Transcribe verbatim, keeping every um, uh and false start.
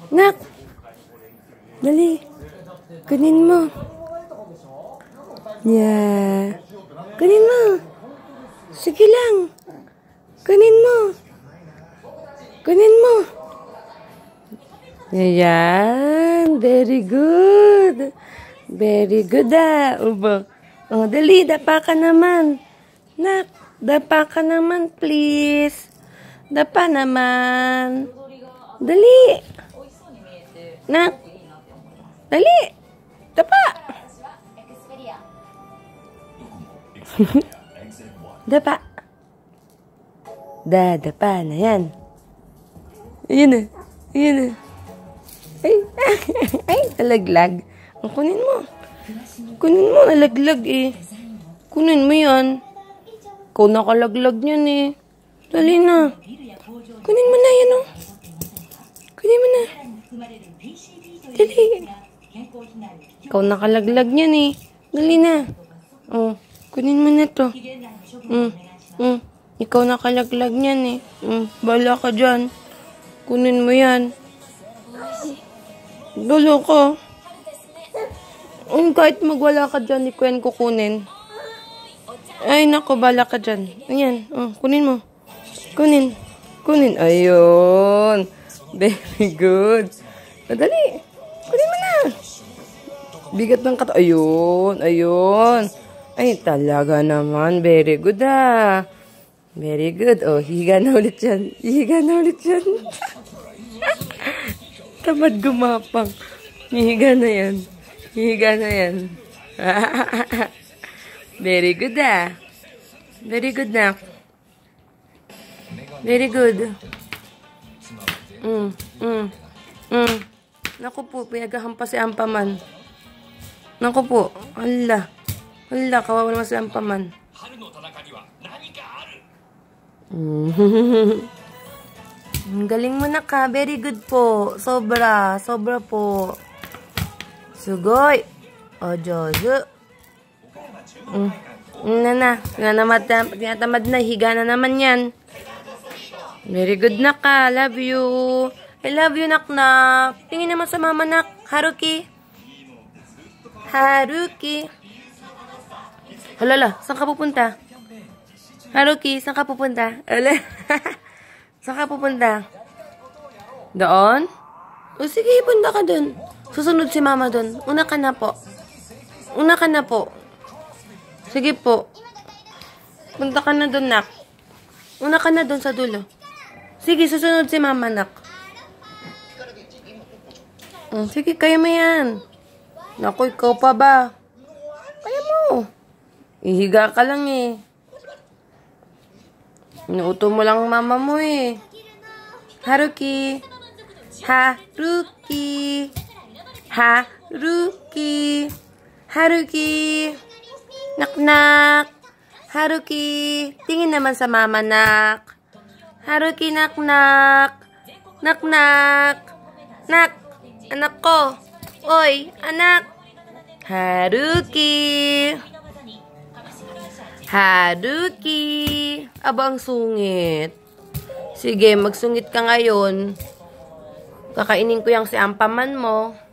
Nak! Dali. Kunin mo. Yeah. Kunin mo. Sige lang. Kunin mo. Kunin mo. Ayan. Very good. Very good ah. Ubo. Oh, dali. Dapa ka naman. Nak. Dapa ka naman, please. Dapa naman. Dali. Nak. Dali. Dapa. Dapa. Da, dapa na yan. Ayan na. Ayan na. Ay, ay, nalaglag. Ang kunin mo. Kunin mo, nalaglag eh. Kunin mo yan. Ikaw nakalaglag niyan eh. Dali na. Kunin mo na yan oh. Kunin mo na. Dali. Ikaw nakalaglag niyan eh. Dali na. Oh, kunin mo na to. Mm, mm. Ikaw nakalaglag niyan eh. Mm, bala ka dyan. Kunin mo yan. Bala ka. Um, kahit magwala ka dyan, di ko yan kukunin. Ay, nako, bala ka dyan. Ayan, oh, kunin mo. Kunin. Kunin. Ayun. Very good. Madali. Kunin mo na. Bigat ng kato. Ayun. Ayun. Ay, talaga naman. Very good ah. Very good. Oh, higa na ulit yan. Higa na ulit yan. Tamad gumapang. Higa na yan. Higa na yan. Very good ah. Very good na. Very good. Mm, mm, mm. Naku po, pinagahampa si Ampaman. Naku po, hala. Hala, kawawa naman si Ampaman. Mm. Galing mo na ka. Very good po. Sobra. Sobra po. Sugoy. O, Jojo. Mm. Na na. Tinatamad na. Higa na naman yan. Very good na ka. Love you. I love you, nak-nak. Tingin naman sa mama, nak. Haruki. Haruki. Halala, saan ka pupunta? Haruki, saan ka pupunta? Hala. Saan ka pupunta? Doon? O sige, punta ka doon. Susunod si mama doon. Una ka na po. Una ka na po. Sige po. Punta ka na doon, nak. Una ka na doon sa dulo. Sige, susunod si mama, nak. Oh, sige, kaya mo yan. Naku, ikaw pa ba? Kaya mo. Ihiga ka lang eh. Inuuto mo lang mama mo eh. Haruki. Haruki. Haruki. Haruki. Nak-nak. Haruki. Tingin naman sa mama, nak. Haruki, nak-nak. Nak-nak. Nak. Anak ko. Oy, anak. Haruki. Haruki. Aba, ang sungit. Sige, magsungit ka ngayon. Kakainin ko yung si Ampaman mo.